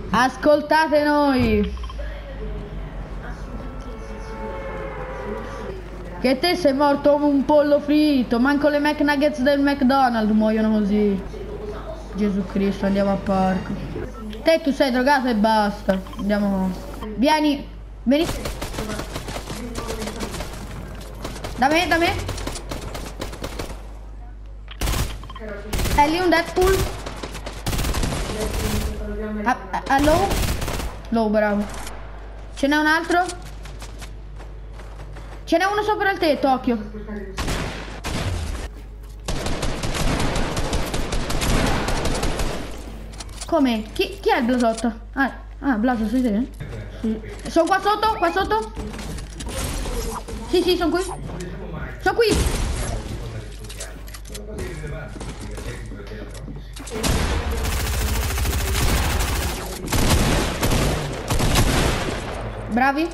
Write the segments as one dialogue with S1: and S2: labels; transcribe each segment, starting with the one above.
S1: Ascoltate noi. Che te sei morto come un pollo fritto. Manco le McNuggets del McDonald's muoiono così. Gesù Cristo, andiamo al parco. Te tu sei drogato e basta. Andiamo. Vieni. Vieni. Da me, da me. È lì un Deadpool. A low. Low, bravo. Ce n'è un altro. Ce n'è uno sopra il tetto, occhio. Come? Chi è il blasotto? Blaso, sei te? Sì. Sono qua sotto, qua sotto. Sì, sono qui. Sono qui. Bravi.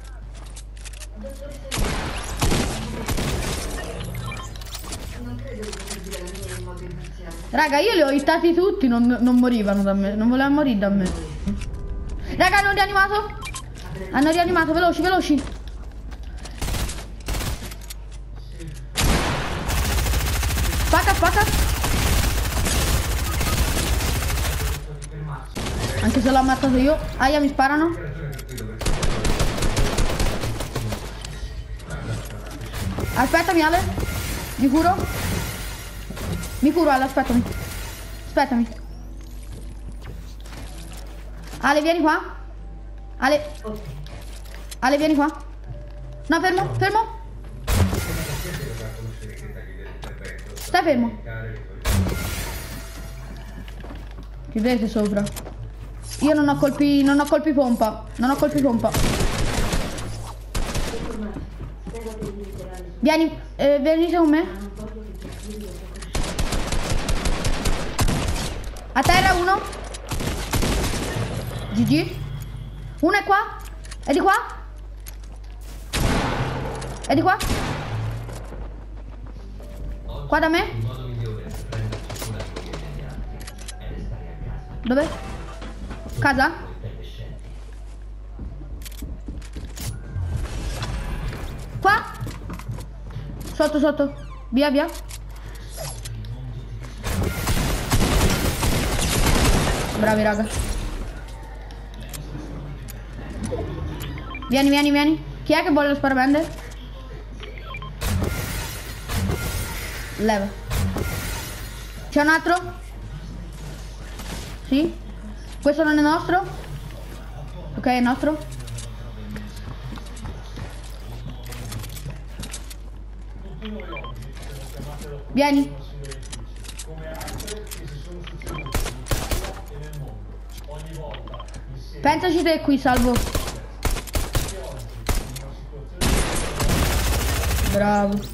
S1: Raga, io li ho hittati tutti, non morivano da me. Non volevano morire da me. Raga, hanno rianimato. Hanno rianimato, veloci, veloci. Spacca, spacca. Anche se l'ho ammazzato io. Aia, mi sparano. Aspettami, Ale. Mi curo. Mi curo, Ale, aspettami. Aspettami. Ale, vieni qua. Ale. Ale, vieni qua. No, fermo, fermo. Stai fermo. Chiudete sopra. Io non ho colpi pompa. Non ho colpi pompa. Vieni, venite con me. A terra uno. GG. Uno è qua. È di qua. È di qua. Qua da me. Dove? Casa? Qua? Sotto, sotto. Via, via. Bravi, raga. Vieni, vieni, vieni. Chi è che vuole lo sparabende? Leva. C'è un altro? Sì? Questo non è nostro? Ok, è nostro. Vieni. Pensaci te qui, Salvo. Bravo.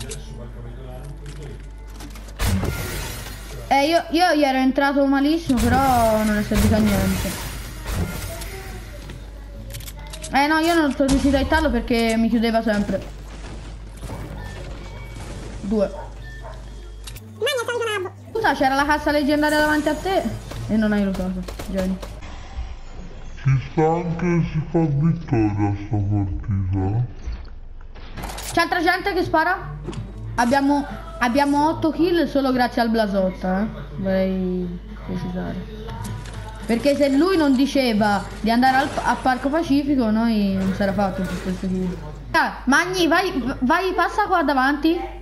S1: Io gli ero entrato malissimo, però non è servito a niente. No, io non sono riuscito a hittarlo perché mi chiudeva sempre. 2. Scusa, c'era la cassa leggendaria davanti a te e non hai lootato, Jenny.
S2: Ci sta anche si fa vittoria sta partita.
S1: C'è altra gente che spara? Abbiamo 8 kill solo grazie al Blasotta, vorrei precisare. Perché se lui non diceva di andare al Parco Pacifico, noi non si era fatto tutto questo kill. Magni, vai, passa qua davanti.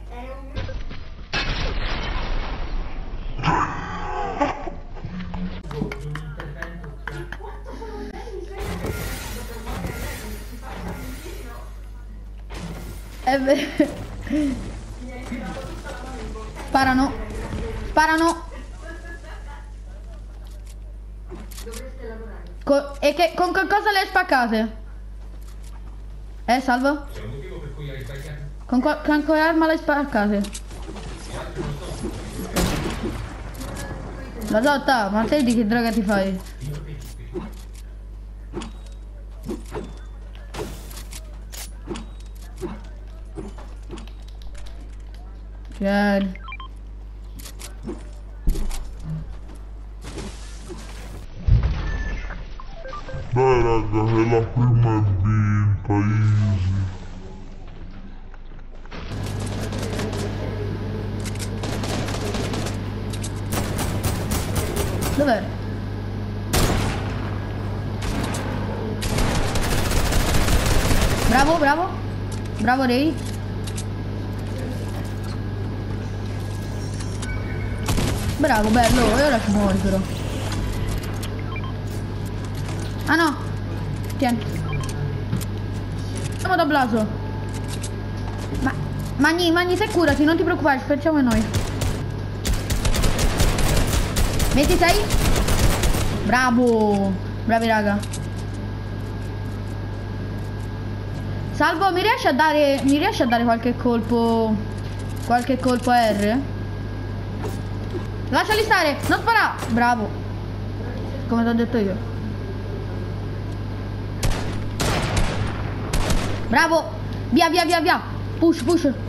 S1: Sparano. Sparano. Con che cosa le hai spaccate? Salvo? Con quale arma le hai spaccate? La lotta, ma te di che droga ti fai? Vieni.
S2: Dai raga, che la prima è vinta, easy.
S1: Dov'è? Bravo, bravo. Bravo Ray. Bravo, bello. E ora ci muori però. Ah no. Tieni. Andiamo da Blaso. Magni, te curati, non ti preoccupare, ci facciamo noi. 26. Bravo. Bravi raga. Salvo, mi riesci a dare qualche colpo a R? Lasciali stare, non spara. Bravo. Come ti ho detto io. Bravo. Via. Push.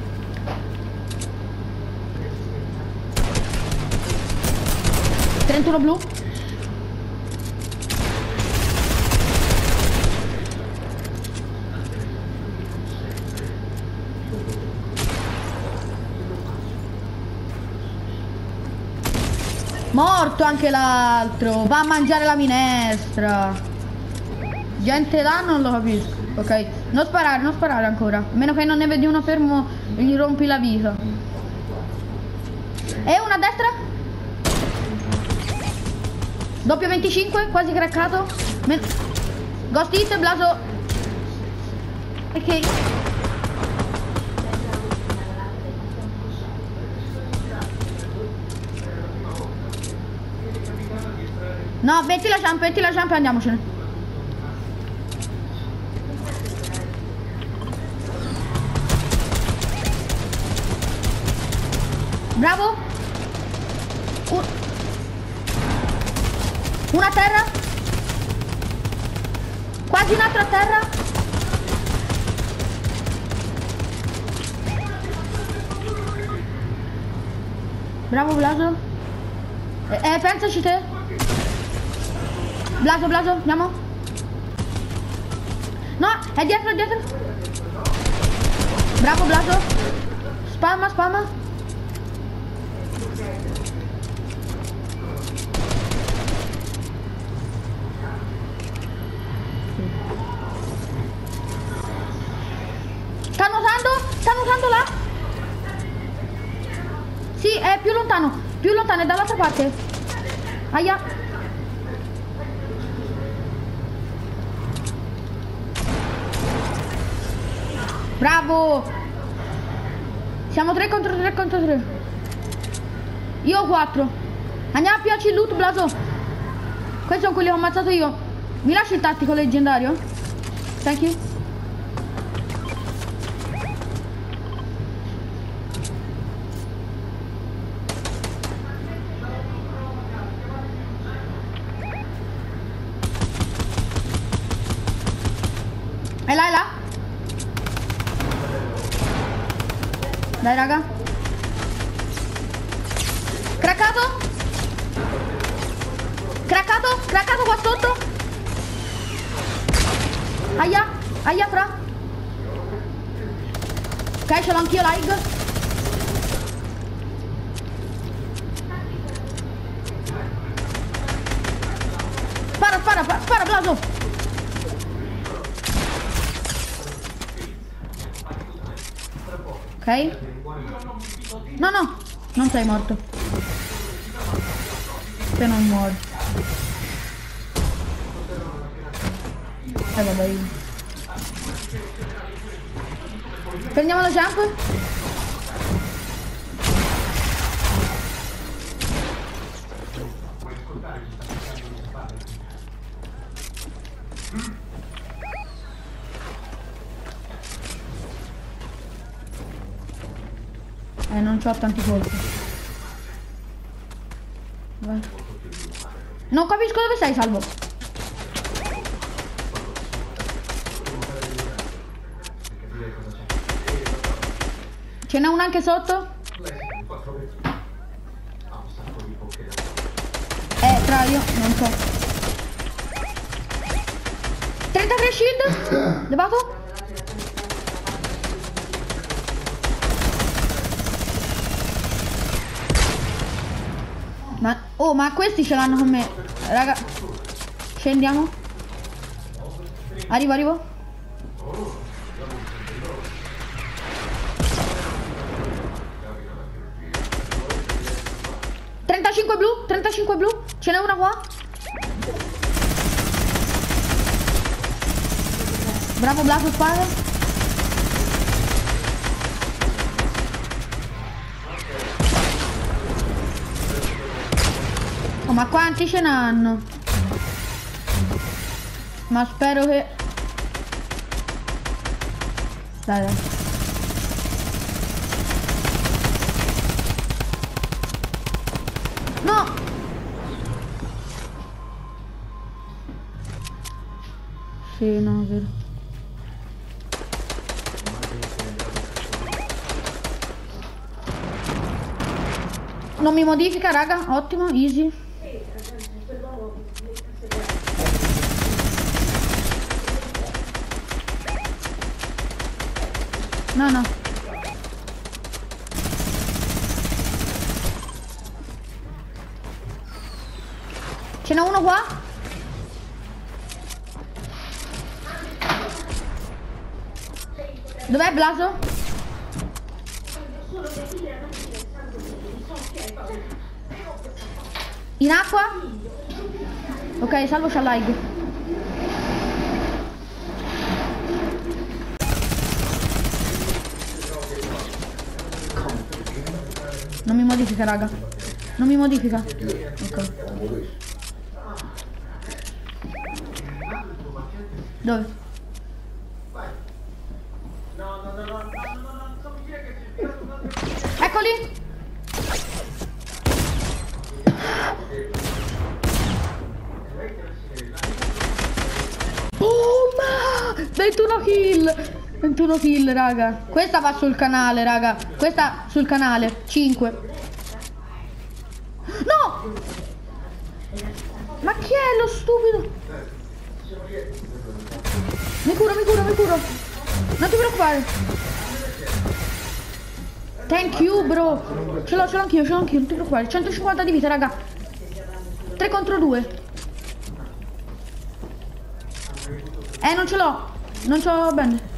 S1: 31 blu. Morto anche l'altro. Va a mangiare la minestra. Gente là non lo capisco. Ok. Non sparare ancora. A meno che non ne vedi uno fermo e gli rompi la vita. E una a destra. Doppio 25, quasi craccato. Ghost hit, Blaso. Ok. No, metti la jump e andiamocene. Bravo. Una a terra. Quasi un altro a terra. Bravo Blaso. Pensaci te. Blaso, andiamo. No, è dietro. Bravo Blaso. Spamma. Stanno usando là. Sì, è più lontano, è dall'altra parte. Aia. Bravo. Siamo 3 contro 3. Io ho 4. Andiamo a piaci il loot, Blaso. Questi sono quelli che ho ammazzato io. Mi lasci il tattico leggendario? Thank you. È là. Dai raga. Craccato qua sotto. Aia fra. Ok, ce l'ho anch'io lag. Spara Blaso. Ok. No, non sei morto. Se non muori. Vabbè. Prendiamo la jump. Non c'ho tanti colpi. Vai. Non capisco dove sei, Salvo. Ce n'è uno anche sotto? Tra io, non so. 3 shield. Levato. Ma questi ce l'hanno con me. Raga. Scendiamo. Arrivo. 35 blu. Ce n'è una qua. Bravo Blaso, spara. Oh, ma quanti ce n'hanno? Ma spero che... Dai. No! Sì, no, è vero. Non mi modifica, raga. Ottimo, easy. No. Ce n'è uno qua? Dov'è Blaso? In acqua? Ok, salvo Shalag. Non mi modifica, raga. Non mi modifica. Ok. Dove? Eccoli! Oh, ma 21 kill! 21 kill, raga. Questa va sul canale, raga. Questa sul canale. 5. No! Ma chi è lo stupido? Mi curo. Non ti preoccupare. Thank you, bro. Ce l'ho anch'io, non ti preoccupare. 150 di vita, raga. 3 contro 2. Non ce l'ho. Non c'ho bene.